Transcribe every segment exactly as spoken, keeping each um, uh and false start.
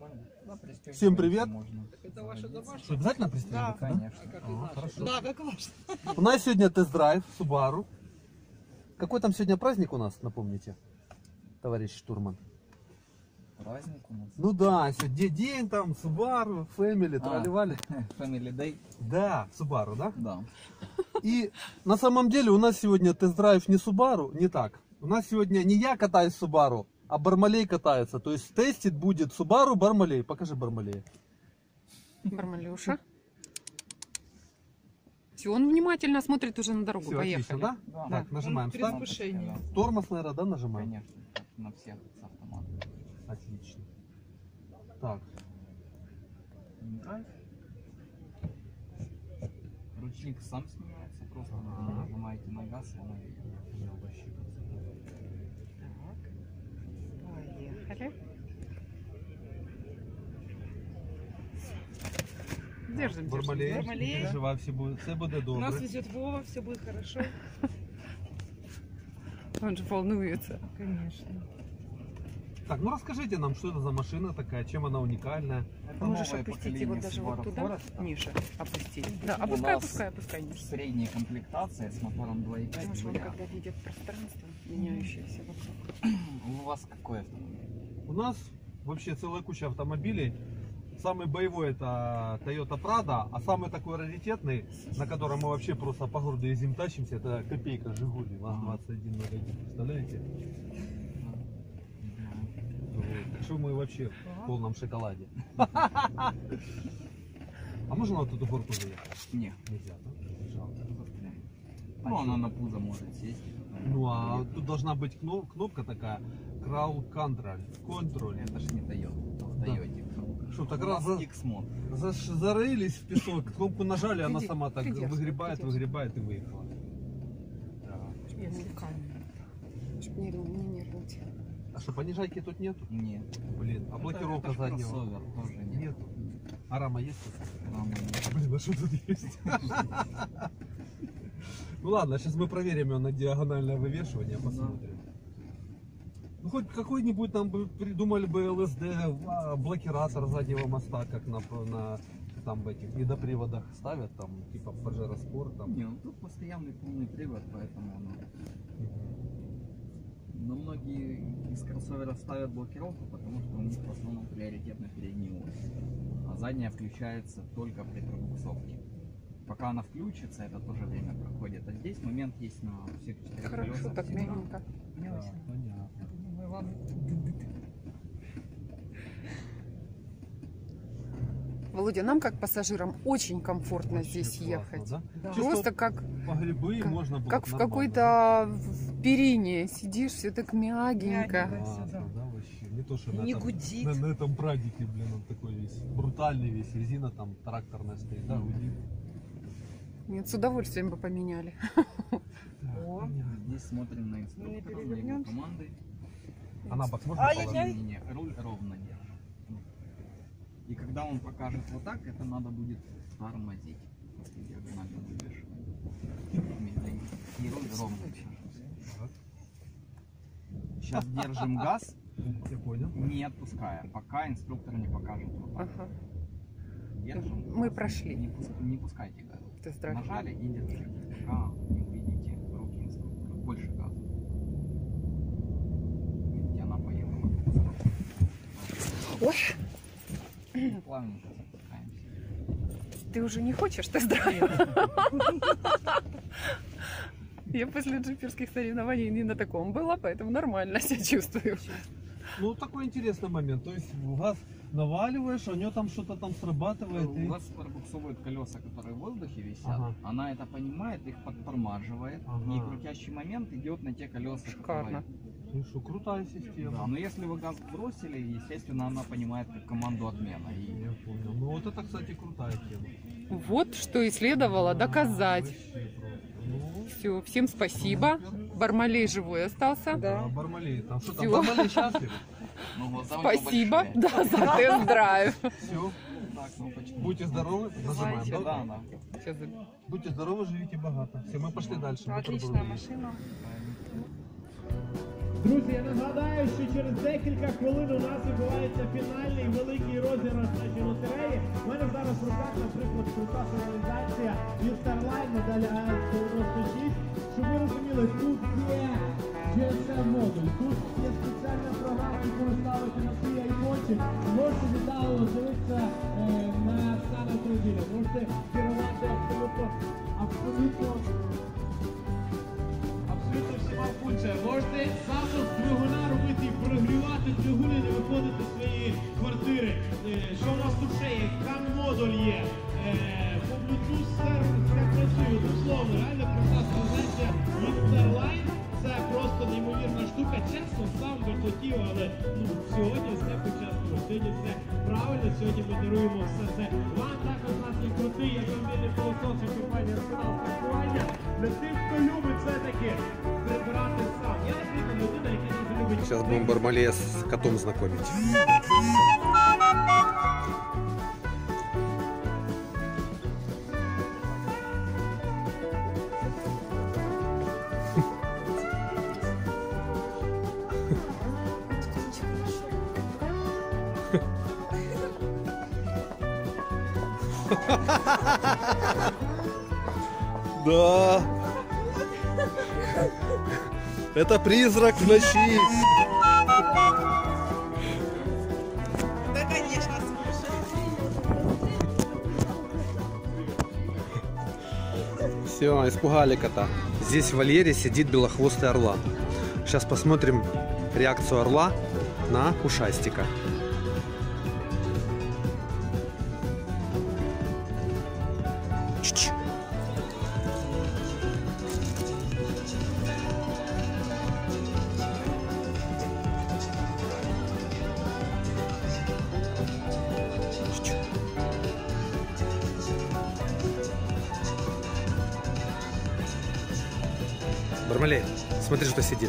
Всем привет. Это ваша домашняя? Что, обязательно пристегнуться? Да, конечно. А как А, иначе? хорошо. Да, как ваш. У нас сегодня тест-драйв Subaru. Какой там сегодня праздник у нас, напомните, товарищ штурман? Праздник у нас? Ну да, сегодня день там, Subaru, Family, тролливали. Family Day? Да, Subaru, да? Да. И на самом деле у нас сегодня тест-драйв не Subaru, не так. У нас сегодня не я катаюсь в Subaru, а Бармалей катается. То есть тестить будет Subaru Бармалей. Покажи Бармалей. Бармалюша. Все, он внимательно смотрит уже на дорогу. Все, Поехали. отлично, да? Да. Так, нажимаем При старт. спешении. Тормоз, наверное, да, нажимаем? Конечно, на всех с автомата. Отлично. Так. Драйв. Ручник сам снимается, просто Ага. нажимаете на газ, и он едет. Поехали. Держим, Бармалей, держим. Бармалей. не переживай, все буде, все буде У нас добре. везет Вова, все будет хорошо. Он же волнуется. Конечно. Так, ну расскажите нам, что это за машина такая, чем она уникальная. Это Можешь новое опустить поколение его даже вот Subaru туда, Forester. ниже. Опустить. Да, У опускай, нас опускай, опускай ниже. Средняя комплектация с мотором два и пять. Потому что он, вариант. когда видит пространство, меняющееся вокруг. У вас какой автомобиль? У нас вообще целая куча автомобилей. Самый боевой это Toyota Prado, а самый такой раритетный, на котором мы вообще просто по городу ездим, тащимся, это копейка Жигули, ВАЗ двадцать один ноль один, представляете? Вот. Так что мы вообще в полном шоколаде. А можно на эту горку заехать? Не. Нельзя, да? Жалко. Ну, она на пузо может сесть. Ну а тут должна быть кноп- кнопка такая, Crowd Control. Control. Это ж не Toyota. В Да. Toyota. Что, так У раз нас за- X-Mod. Заш- зарылись в песок, кнопку нажали, она Иди, сама так иди, выгребает, иди. выгребает и выехала. Чтоб не, не нервничать. А что, понижайки тут нету? Нет. Блин, а блокировка Это ж заднего? кроссовер, тоже нет. Нету. А рама есть? Рама нет. Блин, а что тут есть? Ну ладно, сейчас мы проверим ее на диагональное вывешивание, посмотрим. Ну хоть какой-нибудь нам бы придумали бы эл эс ди, а, блокиратор заднего моста, как на, на там в этих недоприводах ставят, там типа Pajero Sport там. Не, ну тут постоянный полный привод, поэтому оно... Но многие из кроссоверов ставят блокировку, потому что у них в основном приоритетно передний ось. А задняя включается только при пробуксовке. Пока она включится, это тоже время проходит. А здесь момент есть на всех четырех Хорошо, колесах так всегда. мягенько. Да, понятно. Володя, нам как пассажирам очень комфортно Вообще здесь классно, ехать. да? Да. Чисто Просто вот как, по грибы как- можно было как в нормально, какой-то в перине сидишь, все так мягенько. Мягенько. да? Классно, Классно, да. да, вообще. Не то, что Не на, этом, гудит. на, на этом прадике, блин, он такой весь брутальный весь, резина там тракторная стоит, да, гудит. Нет, с удовольствием бы поменяли. О. Здесь смотрим на инструктора, на его перевернемся. команды. А на бок можно Ай-яй-яй. положить? Не, не, руль ровно держим. И когда он покажет вот так, это надо будет тормозить. После диагонального вывешивания. Медленнее. И руль ровно держим. Так, Сейчас держим газ, я понял. не отпуская, пока инструктор не покажет вот так. Ага. Держим. Мы газ. прошли. Не, пус- не пускайте газ. Тест-драйв. Нажали и держите, пока не увидите руки инструктора. Больше газа. Видите, она поехала. Ой, Плавненько запускаемся. ты уже не хочешь тест-драйв? Я после джиперских соревнований не на таком была, поэтому нормально себя чувствую. Ну, такой интересный момент. То есть в газ наваливаешь, а у нее там что-то там срабатывает. У И... вас пробуксовывают колеса, которые в воздухе висят. Ага. Она это понимает, их подтормаживает. Ага. И крутящий момент идет на те колеса, Шикарно. Ты что, крутая которые... система. Да, но если вы газ бросили, естественно, она понимает как команду отмена. И Я понял. Ну вот это, кстати, крутая тема. Вот что и следовало доказать. Вообще просто. Ну, Все, всем спасибо. Бармалей живой остался. да, Бармалей. Там что там? Всё. Бармалей счастлив? ну, глаза у него Спасибо, большие. да, за тест-драйв. Все. Так, кнопочку. Будьте здоровы. Нажимаем, Да, да? да. Сейчас за- Будьте здоровы, живите богато. Все, мы пошли дальше. Отличная машина. Правильно. Друзі, я нагадаю, що через декілька хвилин у нас відбувається фінальний великий розіграш нашої лотереї. У мене зараз в руках, наприклад, крута сигналізація від Starline, модель А С дев'яносто шість. Щоб ви розуміли, тут є джі ес ем-модуль, тут є спеціальна програма, яку ви ставите на свій айфончик. Можете віддалено дивитися е, на стан автомобіля. Можете керувати абсолютно, абсолютно Абсолютно всіма функціями. Можете саме з двигуна робити і прогрівати двигун і не виходити з своєї квартири. Е, Що у нас тут ще є? Кам-модуль є. Е, По Bluetooth сервер все працює. Дословно, реально крута сигналізація від Starline. Це просто неймовірна штука. Чесно, сам би хотів, але ну, сьогодні все по-чесному. Сьогодні все правильно, сьогодні ми даруємо все це. Вам також у нас є крутий автомобільний пилосос від компанії Арсенал страхування. Для тих, хто любить все-таки прибирати сам. Я, наприклад, людина, яка дуже любить... Сейчас будем Бармалея с котом знакомить. Да. Это призрак в ночи. Да, конечно, Все, испугали кота. Здесь в вольере сидит белохвостый орла. Сейчас посмотрим реакцию орла на ушастика. Ч-ч. Ч-ч. Бармалей, смотри, что сидит.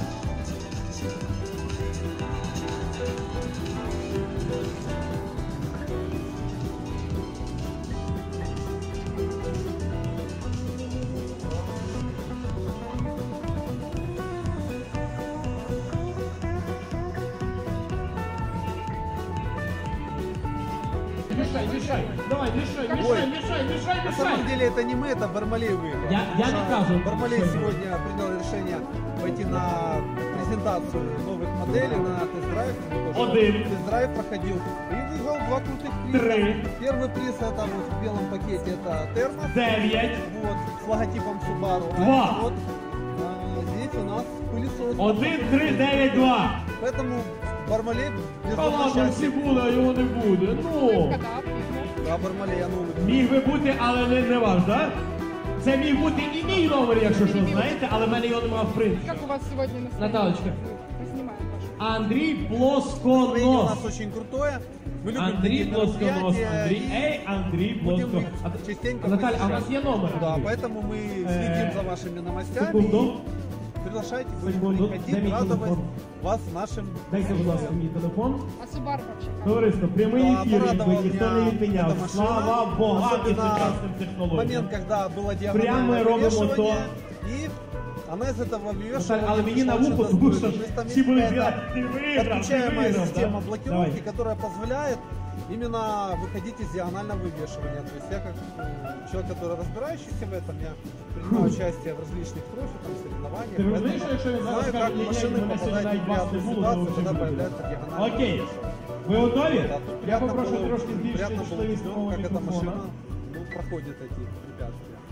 Мешай, мешай, давай, мешай, мешай, мешай, мешай, На мешай. самом деле это не мы, это Бармалей выиграл. Я- я не Потому что кажу, Бармалей что это. сегодня принял решение пойти на презентацию новых моделей, на тест-драйв. Тоже Один. Тест-драйв проходил. И выиграл два крутых приза. Три. Первый приз это вот в белом пакете, это термос. Дев'ять. Вот, с логотипом Subaru. А Два. вот а, здесь у нас пылесос. Один, три, дев'ять, два. Поэтому Бармалей без Та ладно, всі счастья. були, а його не буде. Ну, Да, Бармалей, а ну міг би бути, але не, не ваш, так? Це міг бути і мій номер, якщо що, знаєте, але в мене його немає в принципі. Как у вас сегодня настроение? Наталочка. Мы снимаем ваше. Андрій настроение у Плосконос. нас очень крутое. Мы любим Андрій такие Плосконос. мероприятия Андрій, и ей, Андрій будем Плосконос. их частенько Наталя, а у посещать. вас є номер? Да, Андрій? поэтому мы Э, следим за вашими новостями. Секунду. И приглашайте, будем Секунду. Дай приходить, мій радовать телефон. вас нашим. Дайте, будь ласка, мій телефон. А Субару вообще? Товариство, прямий Да, ефір, порадовал якби ніхто не меня відміняв. эта машина. Слава Богу, і Особенно сучасним в технологіям. момент, когда было Прямо диагональное робимо вывешивание, то. и она из этого Наталя, вывешивания але мені на пришла вухо, очень тому що достойно. То есть там всі есть будуть какая-то казати, ти виграв, ти подключаемая виграв. система да? блокировки, Давай. которая позволяет именно выходить из диагонального вывешивания. То есть я как м, человек, который разбирающийся в этом, я принимаю участие в различных профи, там, соревнованиях, Ти поэтому розумієш, що якщо він зараз знаю, скаже, как ні, машины ні, мене сьогодні попадают в навіть вас не неприятные було, ситуации, то когда вже появляется буде. диагональное Окей. вывешивание. Ви готові? Да, тут Я приятно попрошу было- трошки збільшити приятно было чутливість видеть, мого как эта мікрофона. машина ну, проходит эти препятствия.